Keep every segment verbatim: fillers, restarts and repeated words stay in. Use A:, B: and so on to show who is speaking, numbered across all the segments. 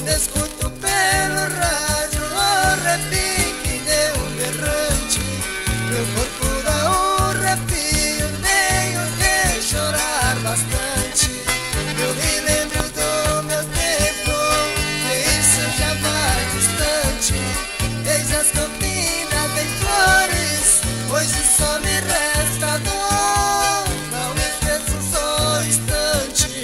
A: Escuto pelo rádio o repique de um berrante. Meu corpo dá um arrepio, tenho que chorar bastante. Eu me lembro do meu tempo, e isso já vai distante. Eis as campinas de flores, hoje só me resta dor. Não me esqueço só um instante.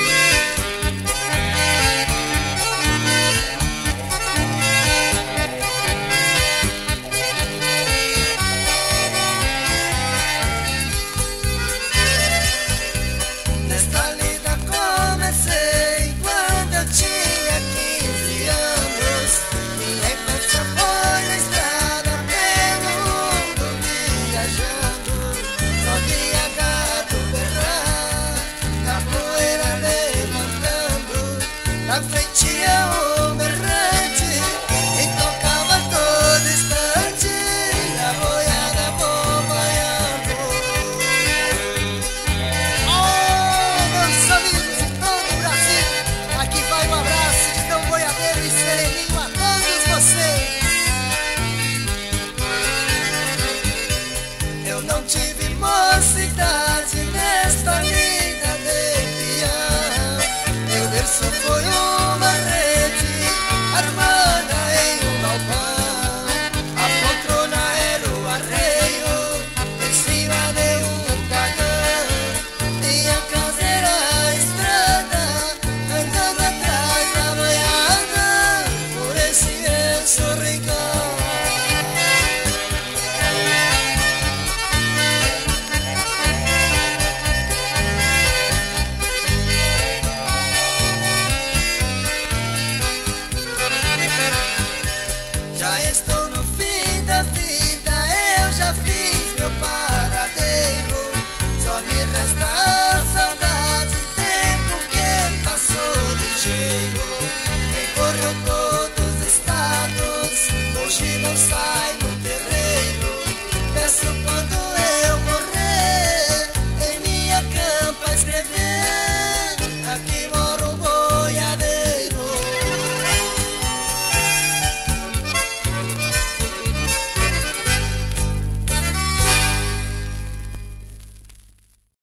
A: Nesta lida comecei quando eu tinha quinze anos. Minha infância foi na estrada pelo mundo viajando. Só via gato berrar, capoeira levantando. Na frente eu